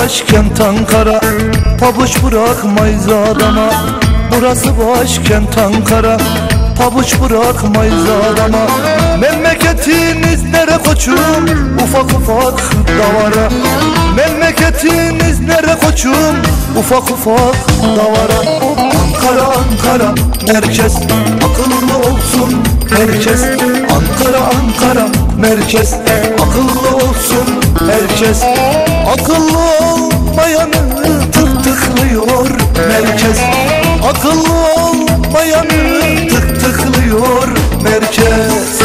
başkent Ankara, pabuç bırakmayız adama. Burası başkent Ankara, pabuç bırakmayız adama. Memleketiniz nere koçum, ufak ufak davara. Memleketiniz nere koçum, ufak ufak davara. Ankara Ankara merkez, akıllı olsun herkes. Ankara Ankara merkez, akıllı olsun herkes. Akıllı olmayanı tık tıklıyor merkez. Akıllı olmayanı tık tıklıyor merkez.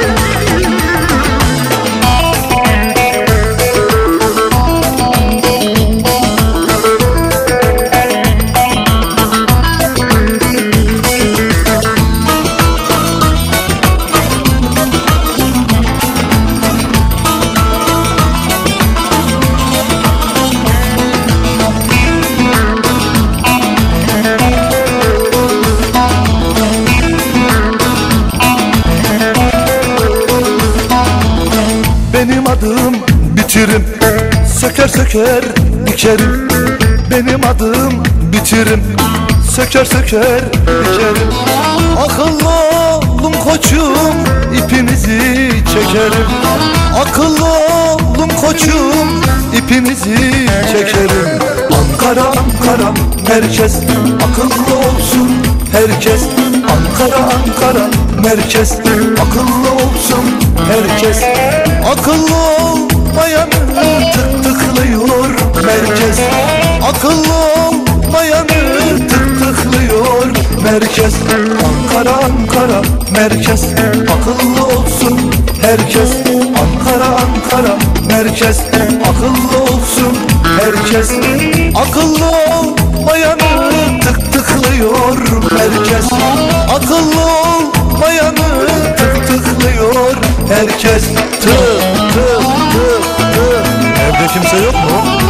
Benim adım bitirim, söker söker dikerim. Benim adım bitirim, söker söker dikerim. Akıllı olun koçum, ipinizi çekerim. Akıllı olun koçum, ipinizi çekerim. Ankara Ankara merkez, akıllı olsun herkes. Ankara Ankara merkez, akıllı olsun herkes. Akıllı olmayanı tık tıklıyor merkez. Akıllı olmayanı tık tıklıyor merkez. Ankara Ankara merkez, akıllı olsun herkes. Ankara Ankara merkez, akıllı olsun herkes. Akıllı olmayanı tık tıklıyor merkez. Akıllı olmayanı tık tıklıyor herkes. Tık tık tık tık. Evde kimse yok mu?